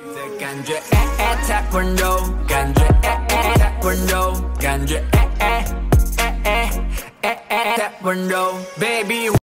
这感觉太温柔，感觉太温柔，感觉太温柔 ，baby。